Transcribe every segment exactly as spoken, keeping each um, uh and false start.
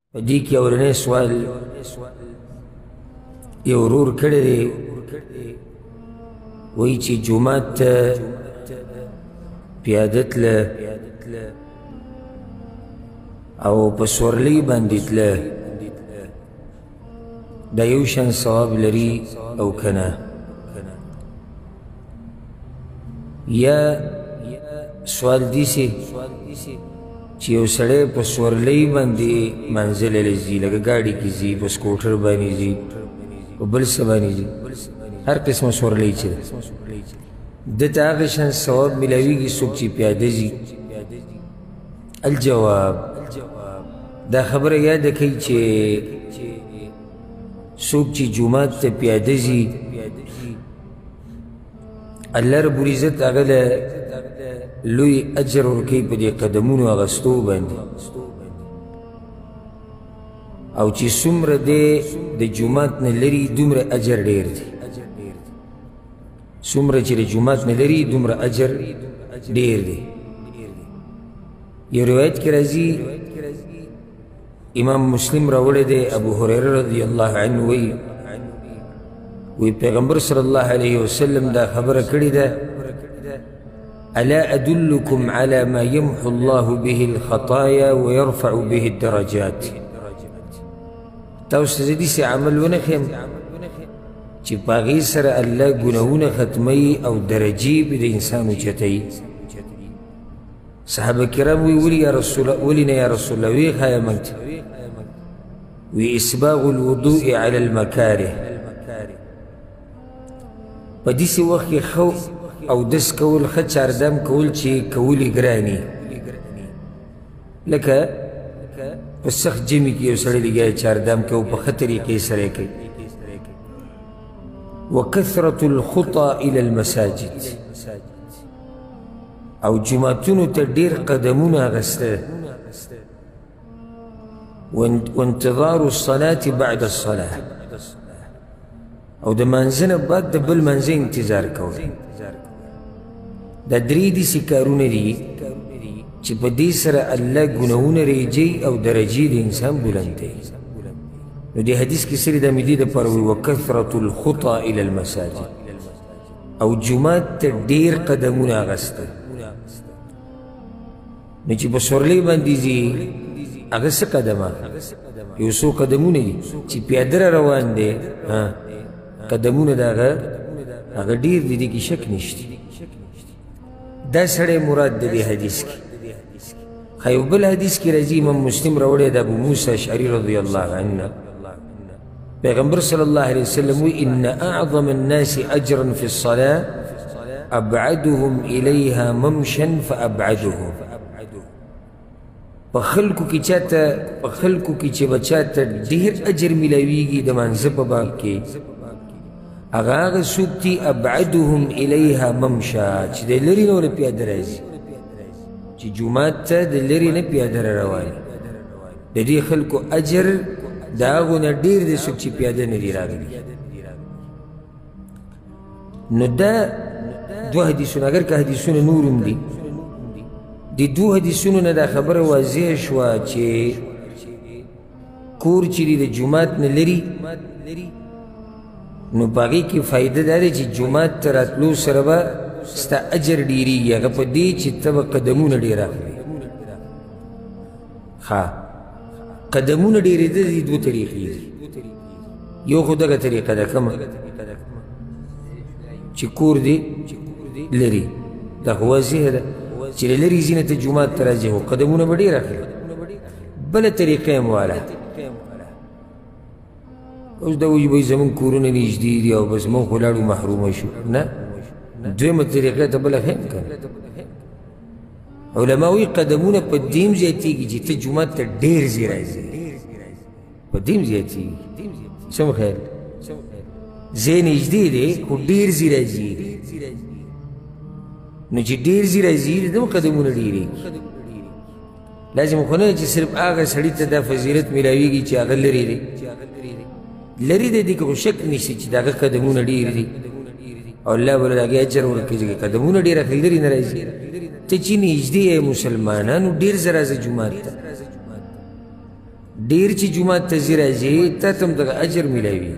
په دې کې اولنی سوال یو ورور کړی دی، وایي چې جومات ته پیاده تله او په سورلۍ باندې تله، دا یو شان ثواب لري او که نه؟ یا سوال دیسې چې یو سړی په سورلۍ باندې منزل له ځي، لکه ګاډي کې ځي، په سکوټر باندې ځي، په بل څه باندې ځي، هر قسمه سورلۍ چې ده ده ته هغه شان ثواب میلاویږي څوک چې پیاده ځي؟ الجواب، دا خبره یاده کوي چې څوک چې جومات ته پیاده ځي الله رب العزت هغه له لوی اجر ورکوي په دې قدمونو اغستو باندې، او چې څومره دی د جومات نه لري دومره اجر ډېر دی، څومره چې د جومات نه لري دومره اجر ډېر دی. یو روایت کې راځي، امام مسلم راوړی دی، ابو هریره رضی الله عنه وایي وی پیغمبر صلی الله علیه وسلم دا خبره کړې ده، الا ادلکم علی ما یمحو الله به الخطایا ويرفع به الدرجات. تاسو ته داسې عمل ونښیم چې په هغې سره الله ګناهونه ختموي او درجې به د انسان اوچتوي. صحابه کرام وی ولې یا رسول ولې نه یا رسول الله؟ وی ښایه موږ ته وی اسباغ الوضوء علی المکاره، په داسې وخت کې ښه اودس کول، ښه چاردام کول چې کول یې ګراني، لکه په سخت ژمي کې یو سړی لګیا چاردام کوي، په ښه طریقې سره یې کوي. وکثرة الخطى الى المساجد، او جوماتونو ته ډېر قدمونه اخیسته. وانتظار الصلاة بعد الصلاة، او د مانځه نه بعد د بل مانځه انتظار کول. دا درې داسې کارونه دي چې په دې سره الله ګناهونه ریجي او درجې د انسان بلندوي. نو دې حدیث کې صرف د مې دې دپاره وایي وکثرة الخطى الى المساجد، او جومات ته ډېر قدمونه اخیسته. نو چې په سورلۍ باندې ځي هغه څه قدمه؟ یو څو قدمونه دي چې پیاده را روان دی، قدمونه د هغه هغه ډېر دي، دې کې شک نشته. دا سړی مراد د دې حدیث کې. ښه یو بل حدیث کې راځي، امام مسلم راوړی د ابو موسی اشعري رضی الله عنه، پیغمبر صلی الله علیه وسلم وی ان اعظم الناس اجرا في الصلاة ابعدهم الیها ممشا فابعدهم. په خلکو کې چاته په خلکو کې چې به چاته ډېر اجر میلاویږي د مانځه په باب کې، هغه هغه څوک دي ابعدهم الیها ممشا، چې د لرې نه ورله پیاده راځي، چې جومات ته د لرې نه پیاده را روان. د دې خلکو اجر د هغو نه ډېر دی څوک چې پیاده نه دي راغلي. نو دا دوه حدیثونه، اگر که حدیثونه نور هم دي، د دوه حدیثونو نه دا خبره واضح شوه چې کور چې دی د جومات نه لري، نو په هغې کې فایده دا دی چې جومات ته راتلو سره به ستا اجر ډېرېږي، هغه په دې چې ته به قدمونه ډېر اخلې. ښه، قدمونه ډېرېده دي دوه طریقې دي. یو خو دغه طریقه ده کومه چې کور دی لري، دا خو واضح ده چې له لرې ځي نه ته جومات ته راځي، خو قدمونه به ډېر اخلي. بله طریقه یې مواله، اوس دا وایي بهی زمونږ کورونه نږدې دي او بس موږ خو لاړو محرومه شو. نه، دویمه طریقه ته بله ښیم که نه. علما وایي قدمونه په دې هم زیاتېږي چې ته جومات ته ډېر ځې راځې، په دې هم زیاتېږي. څه مو خیال؟ ځای نږدې دی خو ډېر ځې راځي، نو چې ډېر ځې راځي د ده قدمونه ډېرېږي. لازم خو نه چې صرف هغه سړي ته دا فضیلت میلاویږي چې هغه لرې دی، لرې دی دې کې خو شک نشته چې د هغه قدمونه ډېر دي او الله به له هغې اجر ورکوي، ځکه قدمونه ډېر اخلي، لرې نه راځي. ته چې نږدې یې مسلمانانو ډېر زه راځه جومات ته، ډېر چې جومات ته ځې راځې تا ته هم دغه اجر میلاوي.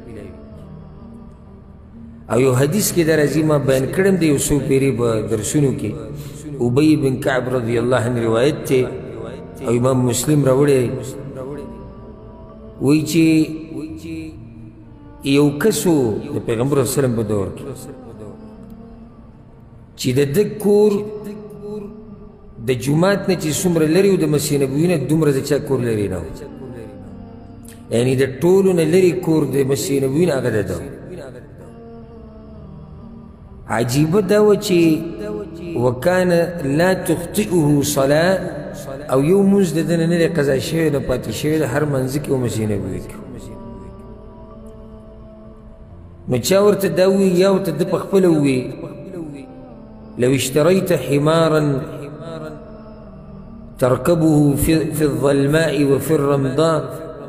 او یو حدیث کې دا راځي ما بیان کړم د یو څو پیرې په درسونو کې ابی بن کعب رضی الله عنه روایت دی او امام مسلم راوړی وایي چې یو کس و د پیغمبر صلی الله علیه وسلم په دور کې چې د ده کور د جومات نه چې څومره لرې و د مسجد نبوي نه دومره د چا کور لرې نه و، یعنې د ټولو نه لرې کور د مسجد نبوي نه هغه د ده. عجیبه دا وه چې وکانه لا تخطئه صلاه او یو مونځ د ده نه نه دی قضا شوی نه پاتې شوی د هر منځه کې و مسجد نبوي کې. نو چا ورته دا ووایي یا ورته ده پخپله ووایي لو اشتريت حمارا تركبه في, في الظلماء وفي الرمضاء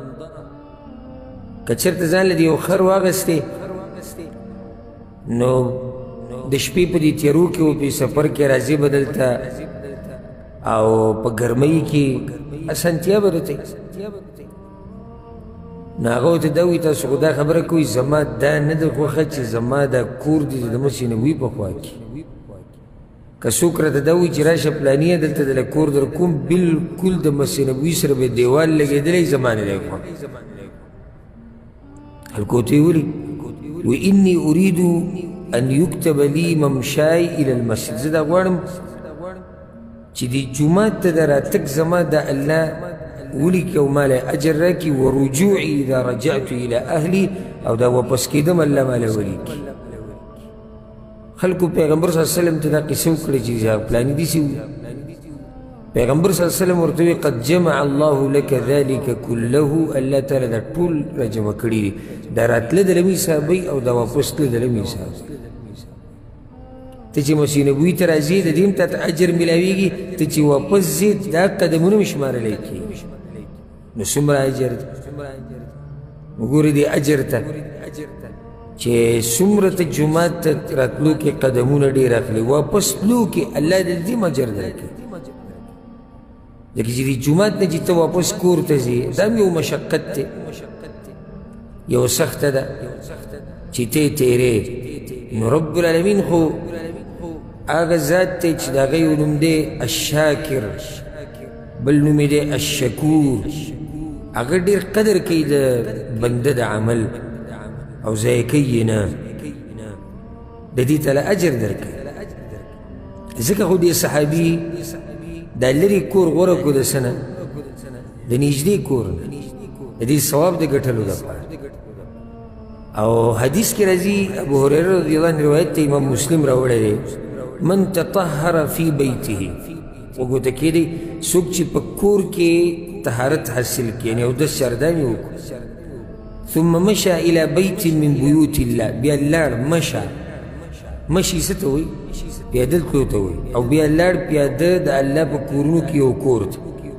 کچرت ځان له دې یو خر واغستې نو د شپې په دې تیارو کې و په سفر کې راځي به دلته او په ګرمۍ کې اسانتیا به درته نو هغه ورته دا وایي تاسو خو دا خبره کوئ زما دا نه ده خوښه چې زما دا کور دي د مسجد نبوي په خوا کې. که څوک راته دا وایي چې راشه پلانیه دلته دله کور در کوم بلکل د مسجد نبوي سره به دیوال لګېدلی زما نه دی خوښ. خلکو ورته یې ولي وایي اني اريد ان يكتب لي ممشاي الى المسجد، زه دا غواړم چې دې جومات ته د راتګ زما د الله ولیکي او ماله اجر راکړي ورجوعي اذا رجعت الى اهلي او دا واپس کېدم الله ماله ولیکي. خلکو پیغمبر صلی الله علیه وسلم ته دا قصه وکړه چې پلاني داسې وي. پیغمبر صلی الله علیه وسلم ورته وویل قد جمع الله لك ذلك كله، الله تعالی دا ټول راجمع کړي دي، دا راتله د لمې حسابوي او دا واپس تله د لمې حسابوي. ته چې مسجد نبوي ته راځې د دې هم تا ته اجر میلاویږي، ته چې واپس ځې دا قدمونه هم شمارلی کېږي. نو څومره اجر دی وګورې دې اجر ته چې څومره ته جومات ته راتلو کې قدمونه ډېر اخلي، واپس تلو کې الله دې دې هم اجر درکړي. ځکه چې دې جومات نه چې ته واپس کور ته ځې دا هم یو مشقت دی، یو سخته ده چې ته یې تېرې. نو رب العالمین خو هغه ذات دی چې د هغه یو نوم دی الشاکر، بل نوم یې دی الشکور. هغه ډېر قدر کوي د بنده د عمل او ضایع کوي یې نه، د دې تعالی اجر درکوي. ځکه خو دې صحابي دا لرې کور غوره کړو د څه نه د نږدې کور نه د دې ثواب د ګټلو لپاره. او حدیث کې راځي ابو هريره رضی الله عنه روایت ته امام مسلم راوړی دی من تطهر فی بیته، وګوته کې دی څوک چې په کور کې طهارت حاصل کړي یعنې اودس چاردامي وکړو ثم مشى الى بیت من بیوت الله، بیا لاړ مشى مشي څه ته وایي پیاده تلو ته وایي، او بیا لاړ پیاده د الله په کورونو کې یو کور دی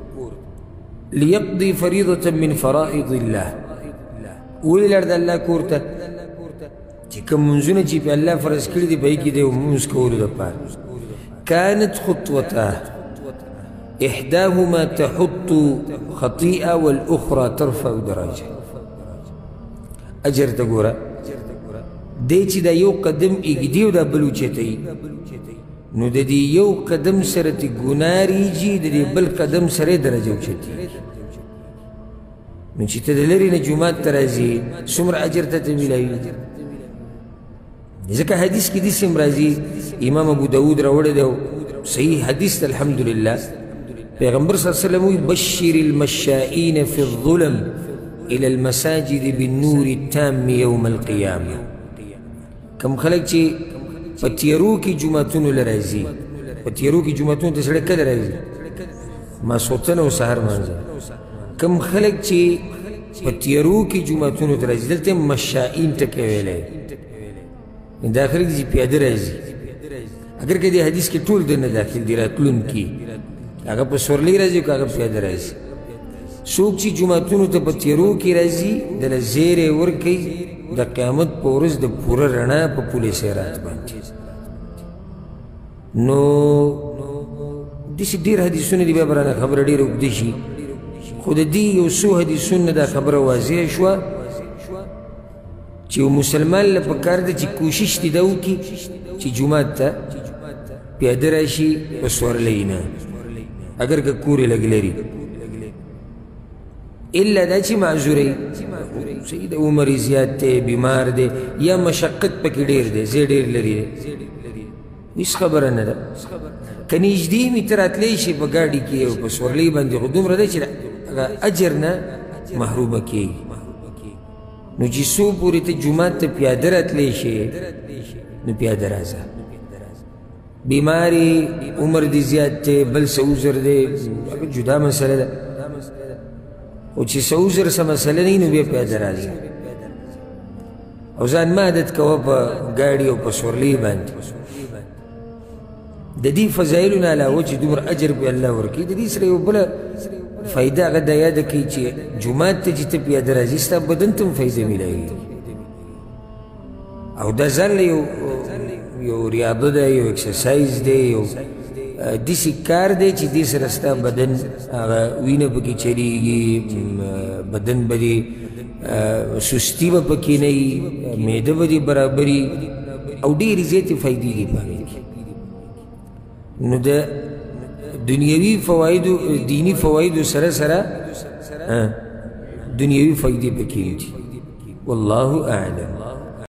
لیقضي فریضة من فرائض الله. ولې لاړ د الله کور ته چې کوم منځونه چې په الله فرض کړي دي په هغې کې د یو منځ کولو دپاره. كانت خطوته احداهما تحط خطيئة والاخرى ترفع درجة. اجر ته ګوره دی چې دا یو قدم ایږدي او دا بل اوچتوي، نو د دې یو قدم سره ته ګناه ریږي، د دې بل قدم سره یې درجه اوچتېږي. نو چې ته د لرې نه جومات ته راځې څومره اجر ته ته میلاوي. ځکه حدیث کې داسې هم راځي امام ابو داود راوړی دی صحیح حدیث ته الحمدلله. پیغمبر صلی الله علیه وسلم وایي بشر المشائین فی الظلم الى المساجد بالنور التام یوم القیامه. کم خلک چې په تیارو کې جوماتونو له راځي، په تیارو کې جوماتونو ته سړی کله راځي ماسخوتن او سهار مانځه. کم خلک چې په تیارو کې جوماتونو ته راځي دلته مشائین ټکی ویلی دا خلک چې پیاده راځي، اگر که دې حدیث کې ټول دننه داخل دي راتلونکي هغه په سورلۍ راځي که هغه پیاده راځي. څوک چې جوماتونو ته په تیارو کې راځي دله زیری ورکوي د قیامت په ورځ د پوره رڼا په پل صراط باندې. نو داسې ډېر حدیثونه دي، بیا به رانه خبره ډېره اوږده شي خو د دې یو څو حدیثونه دا خبره واضح شوه چې یو مسلمان له پکار ده چې کوشش دې دا وکړي چې جومات ته پیاده راشي په سورلۍ نه اگر که کور یې لږ لري الا دا چې معذوری صحیح د عمر یې زیات دی بیمار دی یا مشقت پکې ډېر دی ځای ډېر لري دی هېڅ خبره نه ده که نږدې مې ته راتلی شي په ګاډي کې او په سورلۍ باندې خو دومره ده چې هغه اجر نه محرومه کېږي نو چې څو پورې ته جومات ته پیاده راتلی شي نو پیاده راځه بیماری عمر دی زیات دی بل څه عذر دی هغه جدا مسله ده او چې څه عذر څه مسله نه وي نو بیا پیاده راځه او ځان مه عادت کوه په ګاډي او په سورلۍ باندې د دې فضایلو نه علاوه چې دومره اجر به الله ورکړي د دې سره یو بله فایده هغه دا یاده کوي چې جومات ته چې ته پیاده راځي ستا بدن ته هم فایده میلاوي او دا ځان له یو یو ریاضه ده یو اکسرسایز دی یو داسې کار دی چې دې سره ستا بدن هغه وینه پکې چلیږي بدن به دې سستي به پکې نه وي معده به دې برابري او ډېرې زیاتې فایدې دي په هغې کې نو د دنیوي فوایدو دینی فوایدو سره سره دنیوي فایدې پکې دي والله اعلم